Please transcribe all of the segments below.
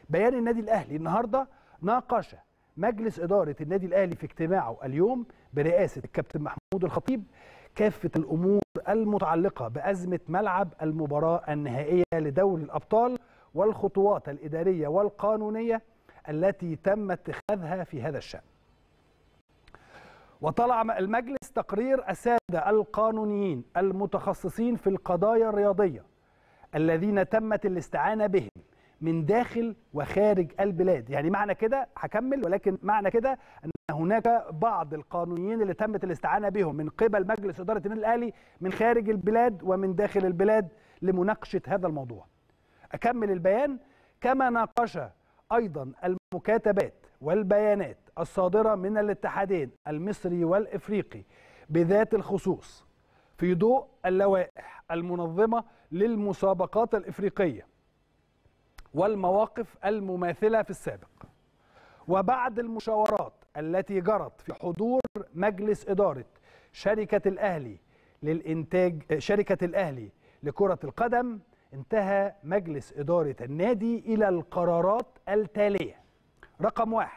بيان النادي الاهلي النهارده ناقش مجلس اداره النادي الاهلي في اجتماعه اليوم برئاسه الكابتن محمود الخطيب كافه الامور المتعلقه بازمه ملعب المباراه النهائيه لدوري الابطال والخطوات الاداريه والقانونيه التي تم اتخاذها في هذا الشان. وطلع المجلس تقرير الساده القانونيين المتخصصين في القضايا الرياضيه الذين تمت الاستعانه بهم من داخل وخارج البلاد. يعني معنى كده هكمل، ولكن معنى كده ان هناك بعض القانونيين اللي تمت الاستعانه بهم من قبل مجلس اداره النادي الاهلي من خارج البلاد ومن داخل البلاد لمناقشه هذا الموضوع. اكمل البيان. كما ناقش ايضا المكاتبات والبيانات الصادره من الاتحادين المصري والافريقي بذات الخصوص في ضوء اللوائح المنظمه للمسابقات الافريقيه والمواقف المماثله في السابق، وبعد المشاورات التي جرت في حضور مجلس اداره شركه الاهلي لكره القدم، انتهى مجلس اداره النادي الى القرارات التاليه. رقم 1،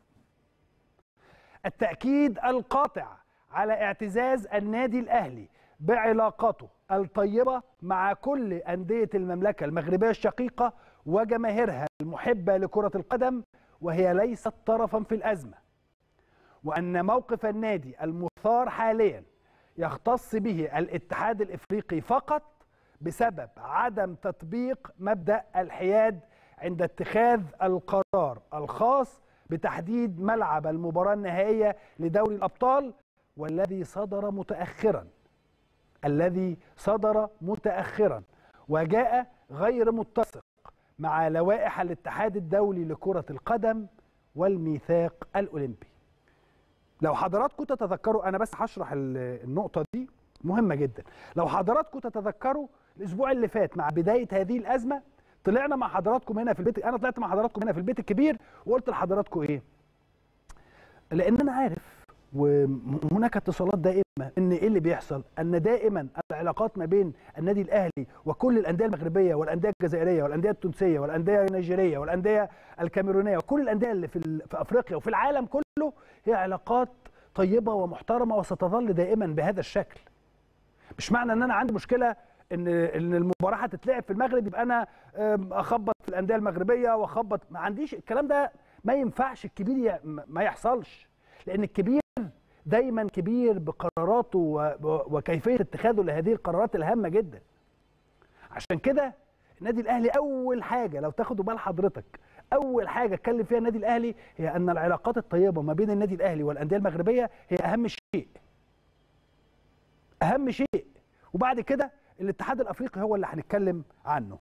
التأكيد القاطع على اعتزاز النادي الأهلي بعلاقاته الطيبة مع كل أندية المملكة المغربية الشقيقة وجماهيرها المحبة لكرة القدم، وهي ليست طرفا في الأزمة، وأن موقف النادي المثار حاليا يختص به الاتحاد الإفريقي فقط بسبب عدم تطبيق مبدأ الحياد عند اتخاذ القرار الخاص بتحديد ملعب المباراة النهائية لدوري الأبطال، والذي صدر متأخرا وجاء غير متسق مع لوائح الاتحاد الدولي لكرة القدم والميثاق الأولمبي. لو حضراتكم تتذكروا، أنا بس هشرح النقطة دي مهمة جدا. لو حضراتكم تتذكروا الأسبوع اللي فات مع بداية هذه الأزمة طلعنا مع حضراتكم هنا في البيت، انا طلعت مع حضراتكم هنا في البيت الكبير وقلت لحضراتكم ايه؟ لان انا عارف وهناك اتصالات دائمه ان ايه اللي بيحصل، ان دائما العلاقات ما بين النادي الاهلي وكل الانديه المغربيه والانديه الجزائريه والانديه التونسيه والانديه النيجيريه والانديه الكاميرونيه وكل الانديه اللي في افريقيا وفي العالم كله هي علاقات طيبه ومحترمه وستظل دائما بهذا الشكل. مش معنى ان انا عندي مشكله ان المباراه هتتلعب في المغرب يبقى انا اخبط في الانديه المغربيه واخبط، ما عنديش الكلام ده، ما ينفعش. الكبير ما يحصلش، لان الكبير دايما كبير بقراراته وكيفيه اتخاذه لهذه القرارات الهامه جدا. عشان كده النادي الاهلي اول حاجه، لو تاخدوا بال حضرتك، اول حاجه اتكلم فيها النادي الاهلي هي ان العلاقات الطيبه ما بين النادي الاهلي والانديه المغربيه هي اهم شيء. اهم شيء. وبعد كده الاتحاد الافريقي هو اللي هنتكلم عنه.